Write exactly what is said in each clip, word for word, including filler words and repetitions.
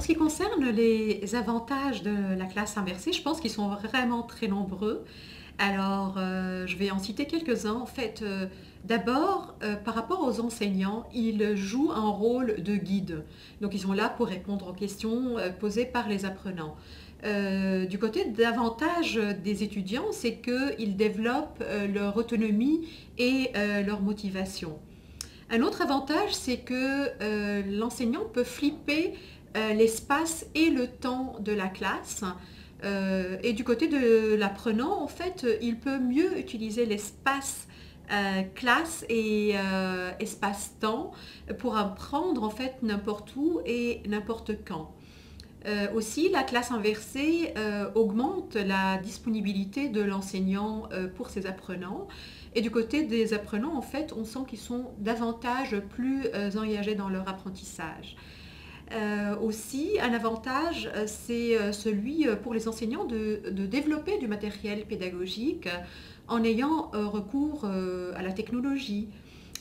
ce qui concerne les avantages de la classe inversée, je pense qu'ils sont vraiment très nombreux. Alors, euh, je vais en citer quelques-uns. En fait, euh, d'abord, euh, par rapport aux enseignants, ils jouent un rôle de guide. Donc, ils sont là pour répondre aux questions euh, posées par les apprenants. Euh, du côté d'avantage des étudiants, c'est qu'ils développent euh, leur autonomie et euh, leur motivation. Un autre avantage, c'est que euh, l'enseignant peut flipper euh, l'espace et le temps de la classe. Euh, et du côté de l'apprenant, en fait, il peut mieux utiliser l'espace euh, classe et euh, espace-temps pour apprendre en fait n'importe où et n'importe quand. Euh, aussi, la classe inversée euh, augmente la disponibilité de l'enseignant euh, pour ses apprenants. Et du côté des apprenants, en fait, on sent qu'ils sont davantage plus euh, engagés dans leur apprentissage. Euh, aussi, un avantage, euh, c'est euh, celui euh, pour les enseignants de, de développer du matériel pédagogique euh, en ayant euh, recours euh, à la technologie.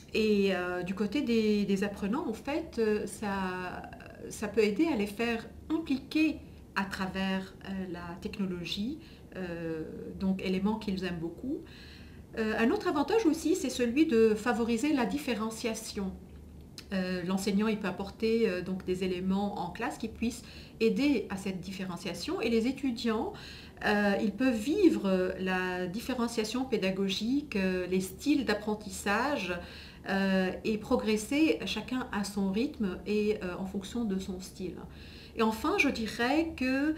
Et euh, du côté des, des apprenants, en fait, euh, ça, ça peut aider à les faire impliquer à travers euh, la technologie, euh, donc élément qu'ils aiment beaucoup. Euh, un autre avantage aussi, c'est celui de favoriser la différenciation. Euh, l'enseignant il peut apporter euh, donc des éléments en classe qui puissent aider à cette différenciation et les étudiants euh, ils peuvent vivre la différenciation pédagogique, euh, les styles d'apprentissage euh, et progresser chacun à son rythme et euh, en fonction de son style. Et enfin, je dirais que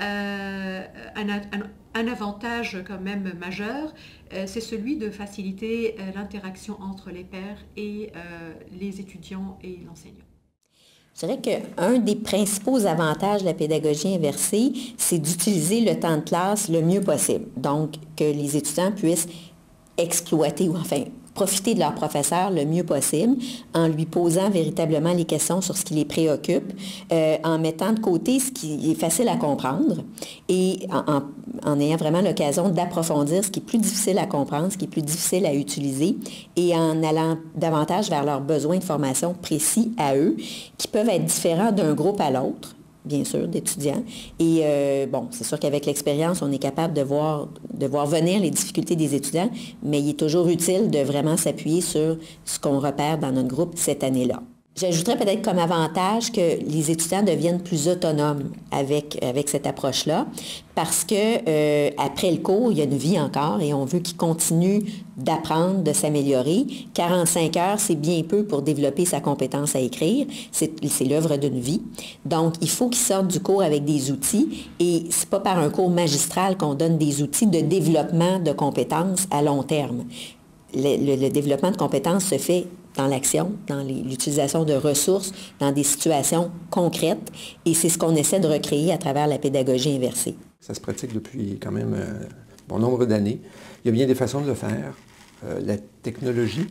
euh, un, un, un avantage quand même majeur, euh, c'est celui de faciliter euh, l'interaction entre les pairs et euh, les étudiants et l'enseignant. Je dirais qu'un des principaux avantages de la pédagogie inversée, c'est d'utiliser le temps de classe le mieux possible. Donc, que les étudiants puissent exploiter ou enfin profiter de leur professeur le mieux possible en lui posant véritablement les questions sur ce qui les préoccupe, euh, en mettant de côté ce qui est facile à comprendre et en, en, en ayant vraiment l'occasion d'approfondir ce qui est plus difficile à comprendre, ce qui est plus difficile à utiliser et en allant davantage vers leurs besoins de formation précis à eux, qui peuvent être différents d'un groupe à l'autre, bien sûr, d'étudiants. Et euh, bon, c'est sûr qu'avec l'expérience, on est capable de voir, de voir venir les difficultés des étudiants, mais il est toujours utile de vraiment s'appuyer sur ce qu'on repère dans notre groupe cette année-là. J'ajouterais peut-être comme avantage que les étudiants deviennent plus autonomes avec, avec cette approche-là, parce que euh, après le cours, il y a une vie encore et on veut qu'ils continuent d'apprendre, de s'améliorer. quarante-cinq heures, c'est bien peu pour développer sa compétence à écrire. C'est, c'est l'œuvre d'une vie. Donc, il faut qu'ils sortent du cours avec des outils et c'est pas par un cours magistral qu'on donne des outils de développement de compétences à long terme. Le, le, le développement de compétences se fait dans l'action, dans les, l'utilisation de ressources, dans des situations concrètes. Et c'est ce qu'on essaie de recréer à travers la pédagogie inversée. Ça se pratique depuis quand même euh, bon nombre d'années. Il y a bien des façons de le faire. Euh, la technologie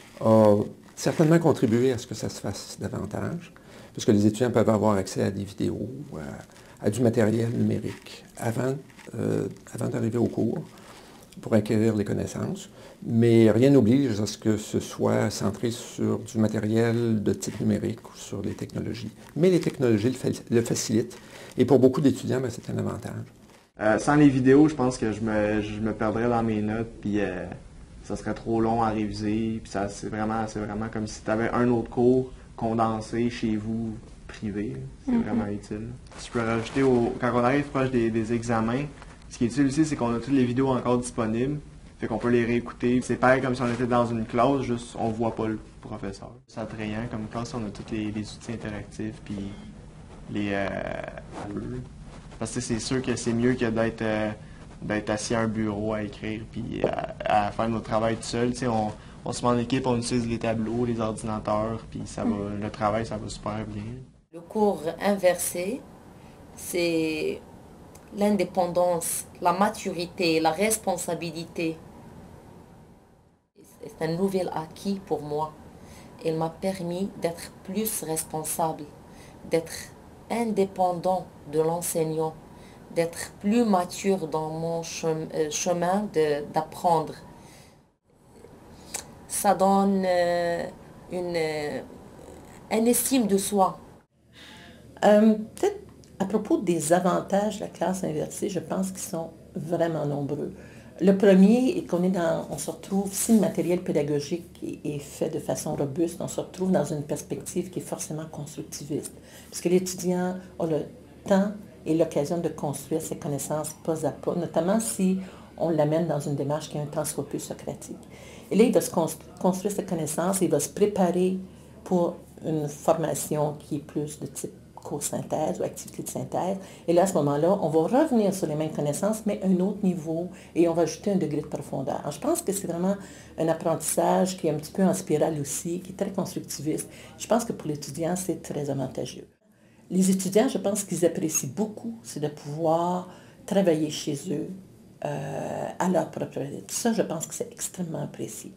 a certainement contribué à ce que ça se fasse davantage, puisque les étudiants peuvent avoir accès à des vidéos, à, à du matériel numérique avant, euh, avant d'arriver au cours, pour acquérir les connaissances, mais rien n'oblige à ce que ce soit centré sur du matériel de type numérique ou sur les technologies. Mais les technologies le, fa le facilitent, et pour beaucoup d'étudiants, ben, c'est un avantage. Euh, sans les vidéos, je pense que je me, je me perdrais dans mes notes, puis euh, ça serait trop long à réviser, puis ça, c'est vraiment, c'est vraiment comme si tu avais un autre cours condensé chez vous, privé. C'est mm-hmm. vraiment utile. Je peux rajouter, au, quand on arrive proche des, des examens, ce qui est utile aussi, c'est qu'on a toutes les vidéos encore disponibles, fait qu'on peut les réécouter. C'est pareil comme si on était dans une classe, juste on voit pas le professeur. C'est attrayant comme classe, on a tous les, les outils interactifs, puis les... Euh, parce que c'est sûr que c'est mieux que d'être euh, d'être assis à un bureau à écrire, puis à, à faire notre travail tout seul. On, on se met en équipe, on utilise les tableaux, les ordinateurs, puis ça va, le travail, ça va super bien. Le cours inversé, c'est l'indépendance, la maturité, la responsabilité. C'est un nouvel acquis pour moi. Il m'a permis d'être plus responsable, d'être indépendant de l'enseignant, d'être plus mature dans mon chemin de, d'apprendre. Ça donne euh, une, euh, une estime de soi. Euh, peut-être À propos des avantages de la classe inversée, je pense qu'ils sont vraiment nombreux. Le premier est qu'on est dans, on se retrouve, si le matériel pédagogique est, est fait de façon robuste, on se retrouve dans une perspective qui est forcément constructiviste. Parce que l'étudiant a le temps et l'occasion de construire ses connaissances pas à pas, notamment si on l'amène dans une démarche qui est un tant soit peu socratique. Et là, il va se construire ses connaissances, il va se préparer pour une formation qui est plus de type cours synthèse ou activité de synthèse. Et là, à ce moment-là, on va revenir sur les mêmes connaissances, mais à un autre niveau, et on va ajouter un degré de profondeur. Alors, je pense que c'est vraiment un apprentissage qui est un petit peu en spirale aussi, qui est très constructiviste. Je pense que pour l'étudiant, c'est très avantageux. Les étudiants, je pense qu'ils apprécient beaucoup, c'est de pouvoir travailler chez eux euh, à leur propre rythme. Ça, je pense que c'est extrêmement apprécié.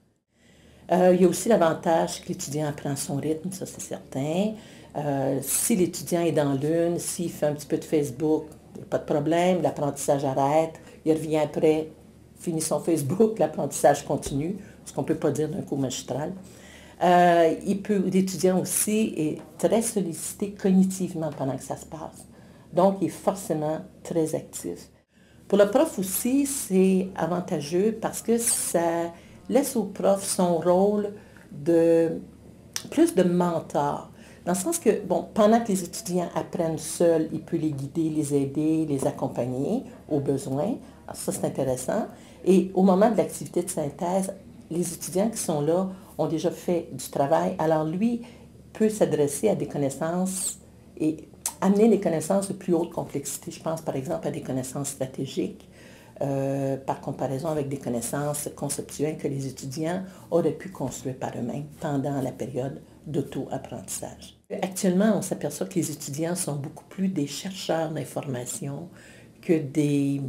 Euh, il y a aussi l'avantage que l'étudiant apprend son rythme, ça c'est certain. Euh, si l'étudiant est dans l'une, s'il fait un petit peu de Facebook, il n'y a pas de problème, l'apprentissage arrête, il revient après, finit son Facebook, l'apprentissage continue, ce qu'on ne peut pas dire d'un cours magistral. Euh, il peut, l'étudiant aussi est très sollicité cognitivement pendant que ça se passe. Donc, il est forcément très actif. Pour le prof aussi, c'est avantageux parce que ça laisse au prof son rôle de plus de mentor. Dans le sens que, bon, pendant que les étudiants apprennent seuls, il peut les guider, les aider, les accompagner aux besoins. Alors ça, c'est intéressant. Et au moment de l'activité de synthèse, les étudiants qui sont là ont déjà fait du travail. Alors lui peut s'adresser à des connaissances et amener les connaissances de plus haute complexité. Je pense par exemple à des connaissances stratégiques, euh, par comparaison avec des connaissances conceptuelles que les étudiants auraient pu construire par eux-mêmes pendant la période d'auto-apprentissage. Actuellement, on s'aperçoit que les étudiants sont beaucoup plus des chercheurs d'information que des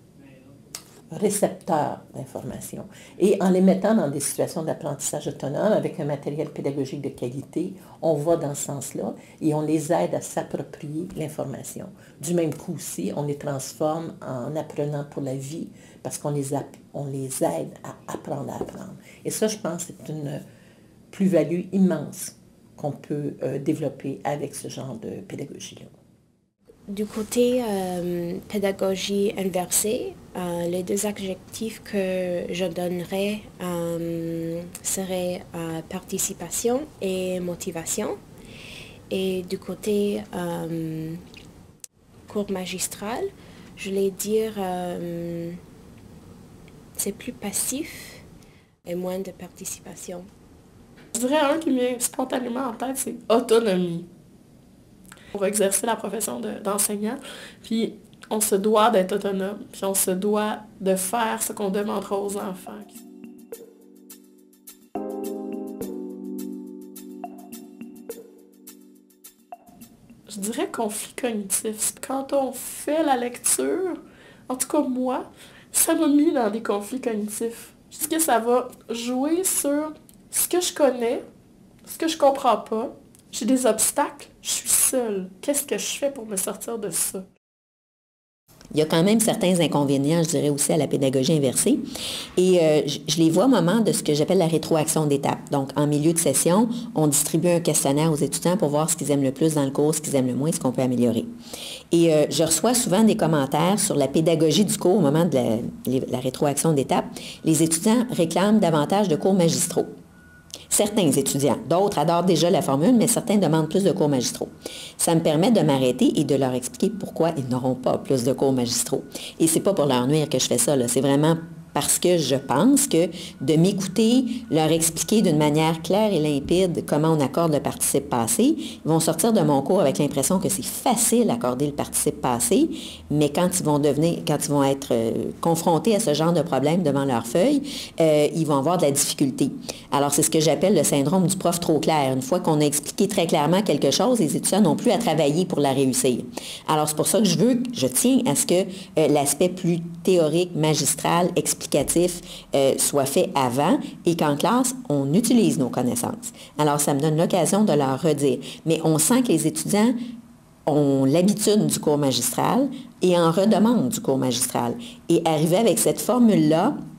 récepteurs d'information. Et en les mettant dans des situations d'apprentissage autonome avec un matériel pédagogique de qualité, on va dans ce sens-là et on les aide à s'approprier l'information. Du même coup aussi, on les transforme en apprenant pour la vie parce qu'on les, on les aide à apprendre à apprendre. Et ça, je pense, c'est une plus-value immense qu'on peut euh, développer avec ce genre de pédagogie-là. Du côté euh, pédagogie inversée, euh, les deux adjectifs que je donnerais euh, seraient euh, participation et motivation. Et du côté euh, cours magistral, je vais dire euh, c'est plus passif et moins de participation. Je dirais un qui me vient spontanément en tête, c'est autonomie. On va exercer la profession de, d'enseignant, puis on se doit d'être autonome, puis on se doit de faire ce qu'on demandera aux enfants. Je dirais conflit cognitif. Quand on fait la lecture, en tout cas moi, ça m'a mis dans des conflits cognitifs. Je dis que ça va jouer sur ce que je connais, ce que je comprends pas. J'ai des obstacles, je suis seule. Qu'est-ce que je fais pour me sortir de ça? Il y a quand même certains inconvénients, je dirais, aussi à la pédagogie inversée. Et euh, je, je les vois au moment de ce que j'appelle la rétroaction d'étape. Donc, en milieu de session, on distribue un questionnaire aux étudiants pour voir ce qu'ils aiment le plus dans le cours, ce qu'ils aiment le moins, ce qu'on peut améliorer. Et euh, je reçois souvent des commentaires sur la pédagogie du cours au moment de la, la rétroaction d'étape. Les étudiants réclament davantage de cours magistraux. Certains étudiants, d'autres adorent déjà la formule, mais certains demandent plus de cours magistraux. Ça me permet de m'arrêter et de leur expliquer pourquoi ils n'auront pas plus de cours magistraux. Et c'est pas pour leur nuire que je fais ça, là. C'est vraiment parce que je pense que de m'écouter, leur expliquer d'une manière claire et limpide comment on accorde le participe passé, ils vont sortir de mon cours avec l'impression que c'est facile d'accorder le participe passé, mais quand ils vont devenir, quand ils vont être euh, confrontés à ce genre de problème devant leur feuille, euh, ils vont avoir de la difficulté. Alors, c'est ce que j'appelle le syndrome du prof trop clair. Une fois qu'on a expliqué très clairement quelque chose, les étudiants n'ont plus à travailler pour la réussir. Alors, c'est pour ça que je veux, je tiens à ce que euh, l'aspect plus théorique, magistral, explicatif, euh, soit fait avant et qu'en classe, on utilise nos connaissances. Alors, ça me donne l'occasion de leur redire. Mais on sent que les étudiants ont l'habitude du cours magistral et en redemandent du cours magistral. Et arriver avec cette formule-là,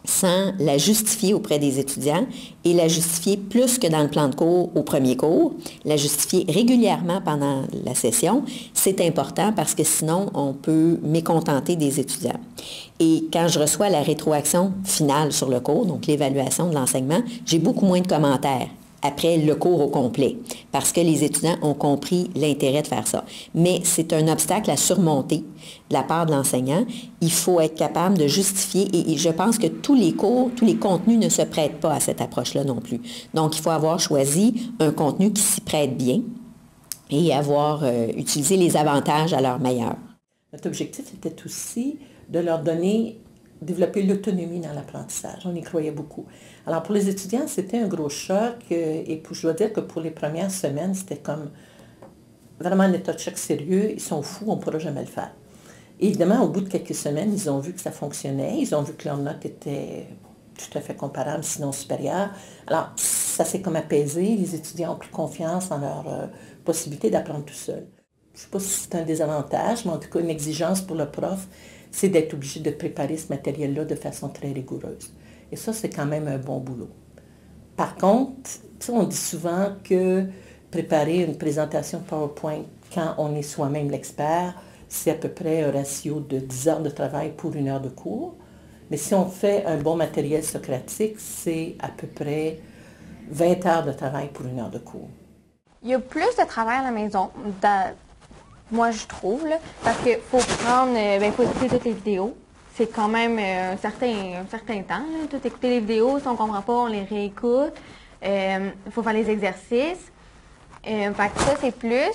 sans la justifier auprès des étudiants et la justifier plus que dans le plan de cours au premier cours, la justifier régulièrement pendant la session, c'est important parce que sinon, on peut mécontenter des étudiants. Et quand je reçois la rétroaction finale sur le cours, donc l'évaluation de l'enseignement, j'ai beaucoup moins de commentaires après le cours au complet, parce que les étudiants ont compris l'intérêt de faire ça. Mais c'est un obstacle à surmonter de la part de l'enseignant. Il faut être capable de justifier, et je pense que tous les cours, tous les contenus ne se prêtent pas à cette approche-là non plus. Donc, il faut avoir choisi un contenu qui s'y prête bien et avoir euh, utilisé les avantages à leur meilleur. Notre objectif était aussi de leur donner, développer l'autonomie dans l'apprentissage. On y croyait beaucoup. Alors, pour les étudiants, c'était un gros choc. Et je dois dire que pour les premières semaines, c'était comme vraiment un état de choc sérieux. Ils sont fous, on ne pourra jamais le faire. Et évidemment, au bout de quelques semaines, ils ont vu que ça fonctionnait. Ils ont vu que leurs notes étaient tout à fait comparables, sinon supérieures. Alors, ça s'est comme apaisé. Les étudiants ont pris confiance en leur euh, possibilité d'apprendre tout seul. Je ne sais pas si c'est un désavantage, mais en tout cas, une exigence pour le prof, c'est d'être obligé de préparer ce matériel-là de façon très rigoureuse. Et ça, c'est quand même un bon boulot. Par contre, on dit souvent que préparer une présentation PowerPoint quand on est soi-même l'expert, c'est à peu près un ratio de dix heures de travail pour une heure de cours. Mais si on fait un bon matériel socratique, c'est à peu près vingt heures de travail pour une heure de cours. Il y a plus de travail à la maison, dans, moi je trouve, là, parce qu'il faut prendre, ben, faut écouter toutes les vidéos. C'est quand même euh, un, certain, un certain temps, là, tout écouter les vidéos, si on ne comprend pas, on les réécoute. Il euh, faut faire les exercices. Euh, fait que ça, c'est plus.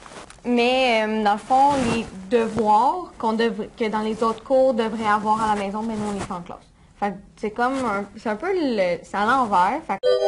Mais euh, dans le fond, les devoirs qu'on devrait, que dans les autres cours devraient avoir à la maison, mais nous, on les fait en classe. Fait que c'est comme un, c'est un peu le, c'est à l'envers. Fait que...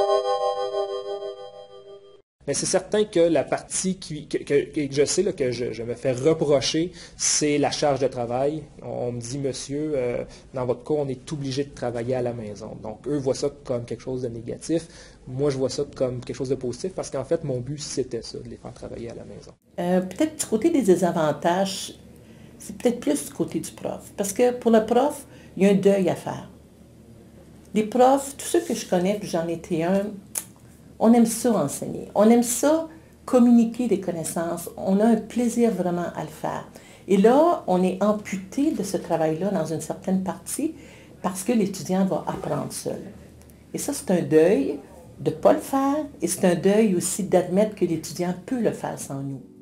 Mais c'est certain que la partie qui, que, que, que je sais là, que je, je me fais reprocher, c'est la charge de travail. On me dit, monsieur, euh, dans votre cours, on est obligé de travailler à la maison. Donc, eux voient ça comme quelque chose de négatif. Moi, je vois ça comme quelque chose de positif parce qu'en fait, mon but, c'était ça, de les faire travailler à la maison. Euh, peut-être du côté des désavantages, c'est peut-être plus du côté du prof. Parce que pour le prof, il y a un deuil à faire. Les profs, tous ceux que je connais, puis j'en étais un, on aime ça enseigner. On aime ça communiquer des connaissances. On a un plaisir vraiment à le faire. Et là, on est amputé de ce travail-là dans une certaine partie parce que l'étudiant va apprendre seul. Et ça, c'est un deuil de ne pas le faire et c'est un deuil aussi d'admettre que l'étudiant peut le faire sans nous.